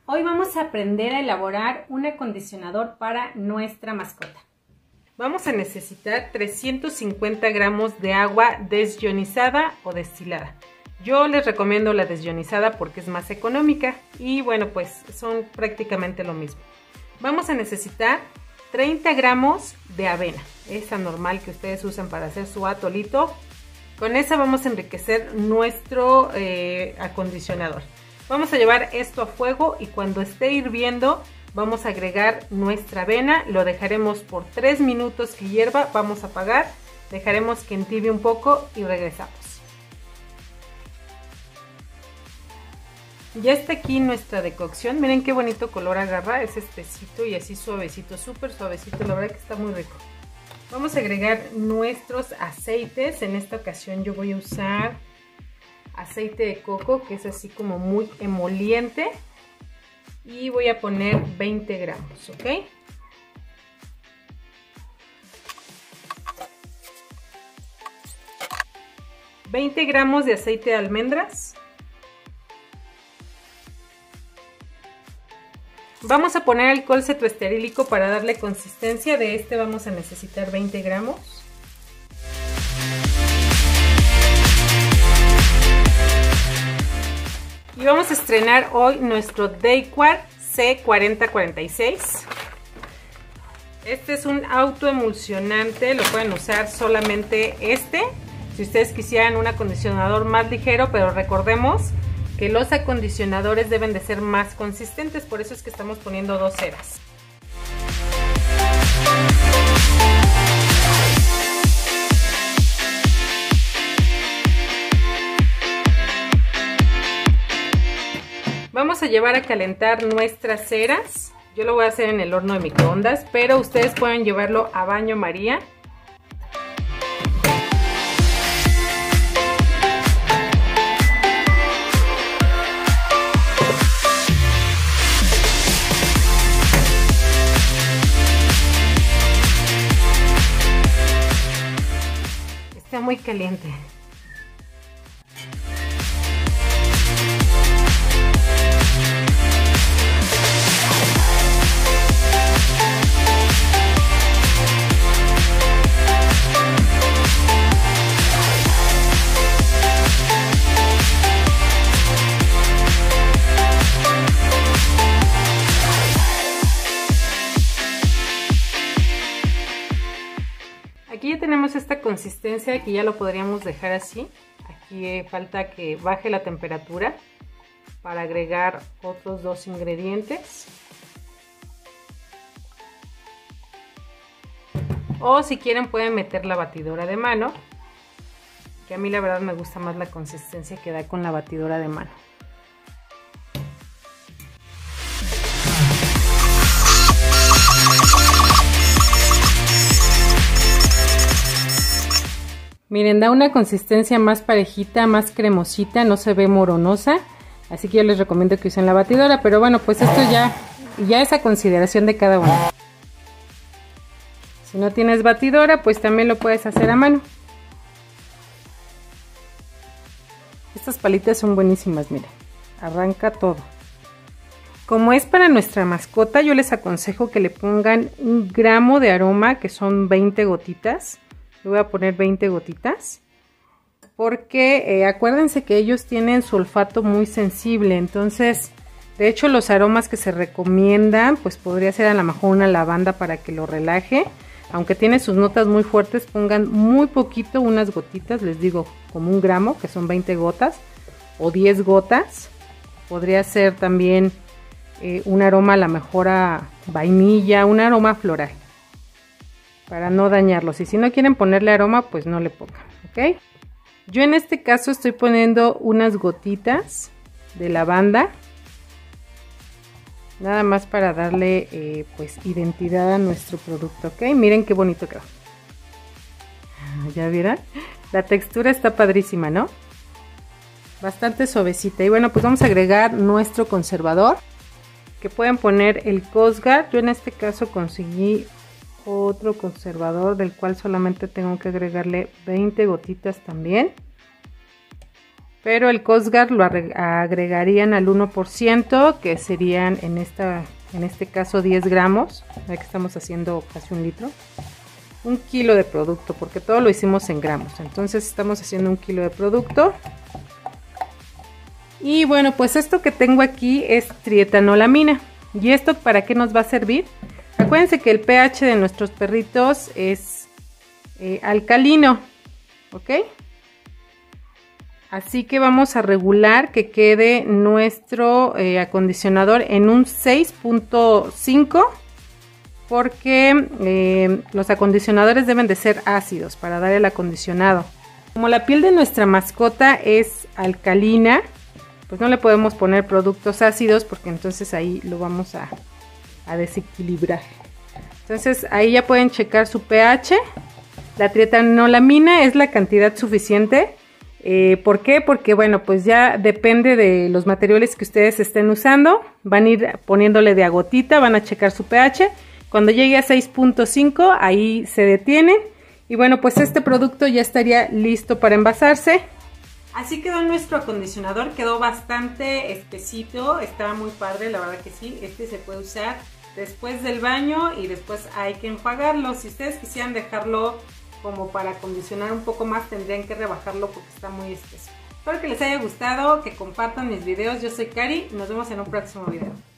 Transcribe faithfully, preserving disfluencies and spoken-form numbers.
Hoy vamos a aprender a elaborar un acondicionador para nuestra mascota. Vamos a necesitar trescientos cincuenta gramos de agua desionizada o destilada. Yo les recomiendo la desionizada porque es más económica y bueno, pues son prácticamente lo mismo. Vamos a necesitar treinta gramos de avena, esa normal que ustedes usan para hacer su atolito. Con esa vamos a enriquecer nuestro eh, acondicionador. Vamos a llevar esto a fuego y cuando esté hirviendo vamos a agregar nuestra avena. Lo dejaremos por tres minutos que hierva, vamos a apagar, dejaremos que entibie un poco y regresamos. Ya está aquí nuestra decocción, miren qué bonito color agarra, es espesito y así suavecito, súper suavecito, la verdad que está muy rico. Vamos a agregar nuestros aceites, en esta ocasión yo voy a usar aceite de coco que es así como muy emoliente y voy a poner veinte gramos, ¿ok? veinte gramos de aceite de almendras. Vamos a poner alcohol cetoesterílico para darle consistencia, de este vamos a necesitar veinte gramos. Y vamos a estrenar hoy nuestro Dayquil C cuarenta cuarenta y seis. Este es un autoemulsionante, lo pueden usar solamente este. Si ustedes quisieran un acondicionador más ligero, pero recordemos que los acondicionadores deben de ser más consistentes, por eso es que estamos poniendo dos ceras. Vamos a llevar a calentar nuestras ceras. Yo lo voy a hacer en el horno de microondas, pero ustedes pueden llevarlo a baño María. Está muy caliente. Aquí ya tenemos esta consistencia que ya lo podríamos dejar así. Aquí falta que baje la temperatura para agregar otros dos ingredientes. O si quieren pueden meter la batidora de mano, que a mí la verdad me gusta más la consistencia que da con la batidora de mano. Miren, da una consistencia más parejita, más cremosita, no se ve moronosa. Así que yo les recomiendo que usen la batidora, pero bueno, pues esto ya, ya es a consideración de cada uno. Si no tienes batidora, pues también lo puedes hacer a mano. Estas palitas son buenísimas, miren, arranca todo. Como es para nuestra mascota, yo les aconsejo que le pongan un gramo de aroma, que son veinte gotitas. Le voy a poner veinte gotitas porque eh, acuérdense que ellos tienen su olfato muy sensible, entonces de hecho los aromas que se recomiendan pues podría ser a lo mejor una lavanda para que lo relaje, aunque tiene sus notas muy fuertes, pongan muy poquito, unas gotitas, les digo como un gramo, que son veinte gotas o diez gotas. Podría ser también eh, un aroma a lo mejor a vainilla, un aroma floral, para no dañarlos, y si no quieren ponerle aroma pues no le pongan, ¿ok? Yo en este caso estoy poniendo unas gotitas de lavanda, nada más para darle eh, pues identidad a nuestro producto, ¿ok? Miren qué bonito quedó. ¿Ya vieron? La textura está padrísima, ¿no? Bastante suavecita. Y bueno, pues vamos a agregar nuestro conservador, que pueden poner el Costguard. Yo en este caso conseguí otro conservador del cual solamente tengo que agregarle veinte gotitas también. pero el Coast Guard lo agregarían al uno por ciento, que serían en, esta, en este caso diez gramos, ya que estamos haciendo casi un litro. Un kilo de producto, porque todo lo hicimos en gramos, entonces estamos haciendo un kilo de producto. Y bueno, pues esto que tengo aquí es trietanolamina. ¿Y esto para qué nos va a servir? Acuérdense que el pH de nuestros perritos es eh, alcalino, ¿ok? Así que vamos a regular que quede nuestro eh, acondicionador en un seis punto cinco, porque eh, los acondicionadores deben de ser ácidos para dar el acondicionado. Como la piel de nuestra mascota es alcalina, pues no le podemos poner productos ácidos, porque entonces ahí lo vamos a, a desequilibrar. Entonces ahí ya pueden checar su pH. La trietanolamina es la cantidad suficiente. Eh, ¿Por qué? Porque bueno, pues ya depende de los materiales que ustedes estén usando. Van a ir poniéndole de a gotita, van a checar su pH. Cuando llegue a seis punto cinco, ahí se detienen. Y bueno, pues este producto ya estaría listo para envasarse. Así quedó nuestro acondicionador, quedó bastante espesito, estaba muy padre, la verdad que sí. Este se puede usar después del baño y después hay que enjuagarlo. Si ustedes quisieran dejarlo como para acondicionar un poco más, tendrían que rebajarlo porque está muy espeso. Espero que les haya gustado, que compartan mis videos. Yo soy Cari y nos vemos en un próximo video.